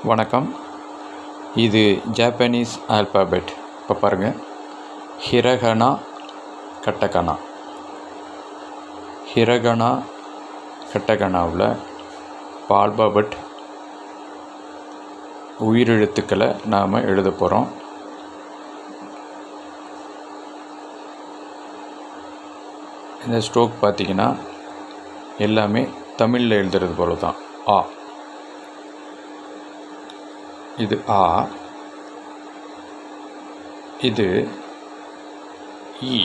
வணக்கம். இது Japanese alphabet. இப்போ பாருங்கள், ஹிரகனா, கட்டகனா. ஹிரகனா, கட்டகனாவில் இப்போ ஆல்பாபெட் உயிரெழுத்துக்களை நாம் எழுத போகிறோம். இந்த ஸ்ட்ரோக் பார்த்திங்கன்னா எல்லாமே தமிழில் எழுதுறது போல தான். ஆ, இது ஆ, இது இ,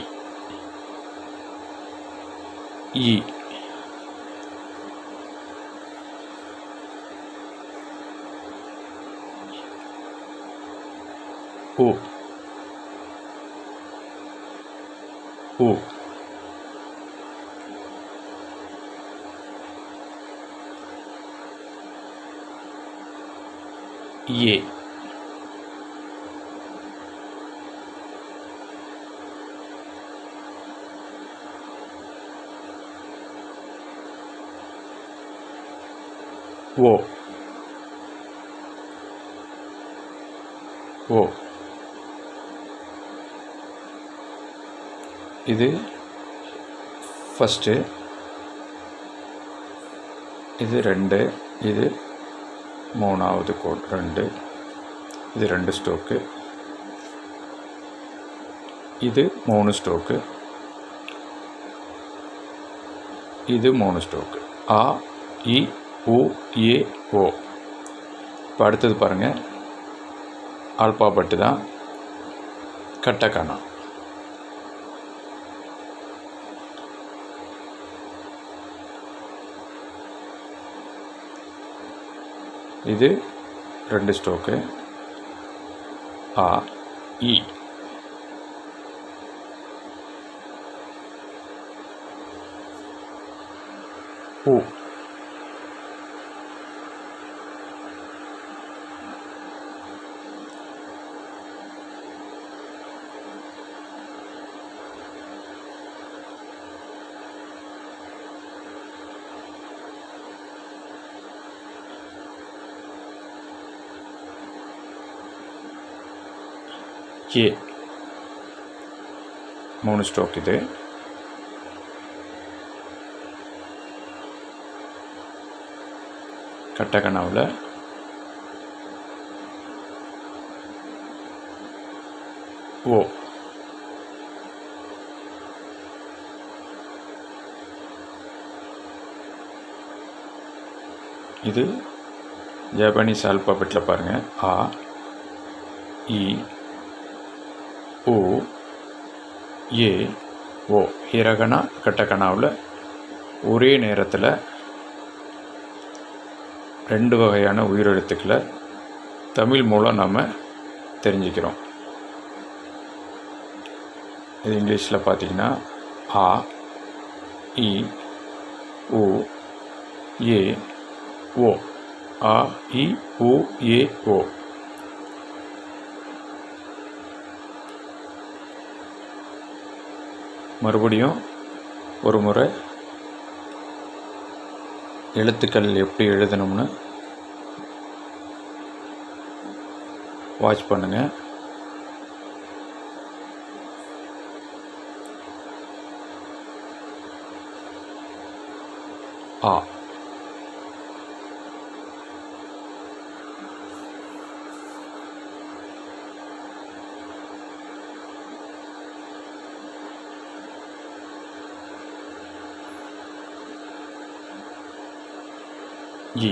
இ, உ, உ, ஏ, ஓ, ஓ. இது ஃபஸ்ட்டு, இது 2, இது 3வது கோட் 2, இது 2 ஸ்ட்ரோக்கு, இது 3 ஸ்ட்ரோக்கு, இது 3 ஸ்ட்ரோக்கு. ஆ, இ, உ, ஏ, ஓ. இப்போ அடுத்தது பாருங்கள், ஆல்பாபெட்டு தான் கட்டகனா. இது 2 ஸ்ட்ரோக்கு. ஆ, இ, உ, ஏ. 3 ஸ்ட்ரோக். இது கட்டகனாவில் ஓ, இது ஜாப்பனீஸ் ஆல்பாபெட்டில் பாருங்கள். ஆ, இ, உ, ஏ, ஓ. ஹிரகனா, கட்டகனாவில் ஒரே நேரத்தில் 2 வகையான உயிரெழுத்துக்களை தமிழ் மூலம் நம்ம தெரிஞ்சுக்கிறோம். இது இங்கிலீஷில் பார்த்திங்கன்னா ஆ, இ, உ, ஏ, ஓ. ஆ, இ, உ, ஏ, ஓ. மறுபடியும் ஒரு முறை எழுத்துக்கள் எப்படி எழுதணும்னு வாட்ச் பண்ணுங்கள். ஆ, இ,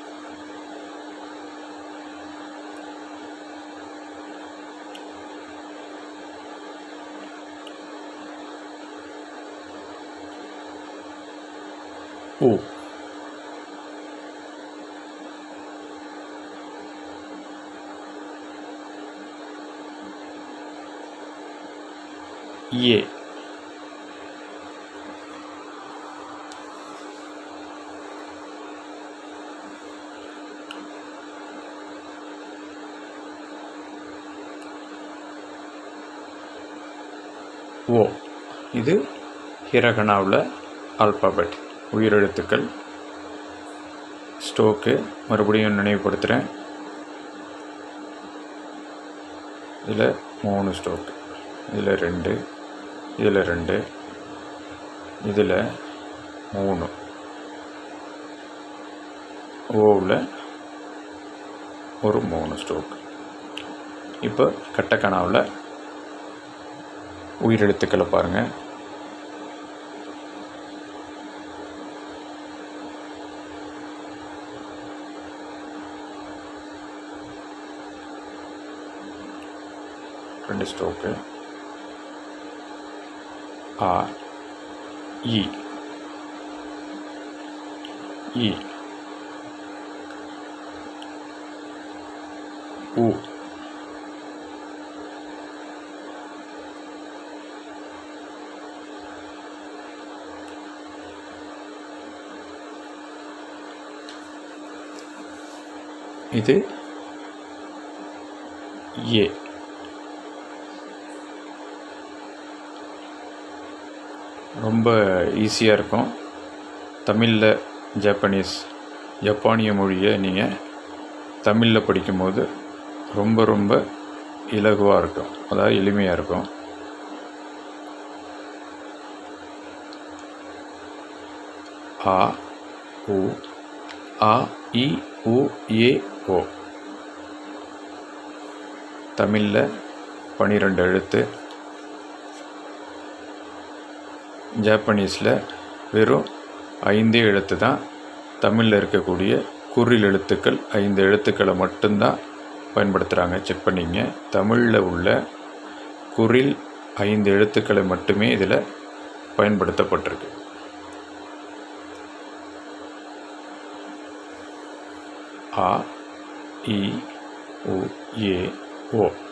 உ, ஏ, ஓ. இது ஹிரகனாவில் ஆல்பாபெட் உயிரெழுத்துக்கள். ஸ்ட்ரோக்கு மறுபடியும் நினைவுபடுத்துகிறேன். இதில் 3 ஸ்ட்ரோக்கு, இதில் 2, இதில் 2, இதில் 3, ஓவில் ஒரு 3 ஸ்ட்ரோக்கு. இப்போ கட்டக்கனாவில் உயிரெழுத்துக்களை பாருங்கள். ரெண்டு ஸ்ட்ரோக்கு. ஆ, இ, இ, உ, இது ஏ. ரொம்ப ஈஸியாக இருக்கும். தமிழில் ஜப்பானிய மொழியை நீங்கள் தமிழில் படிக்கும்போது ரொம்ப ரொம்ப இலகுவாக இருக்கும், அதாவது எளிமையாக இருக்கும். ஆ, உ, ஆ, இ, உ, ஏ, ஓ. தமிழில் 12 எழுத்து. ஜாப்பனீஸில் வெறும் 5 எழுத்து தான். தமிழில் இருக்கக்கூடிய குறில் எழுத்துக்கள் 5 எழுத்துக்களை மட்டும்தான் பயன்படுத்துகிறாங்க. செக் பண்ணிங்க. தமிழில் உள்ள குறில் 5 எழுத்துக்களை மட்டுமே இதில் பயன்படுத்தப்பட்டிருக்கு. ஆ, இ, உ, ஏ, ஓ.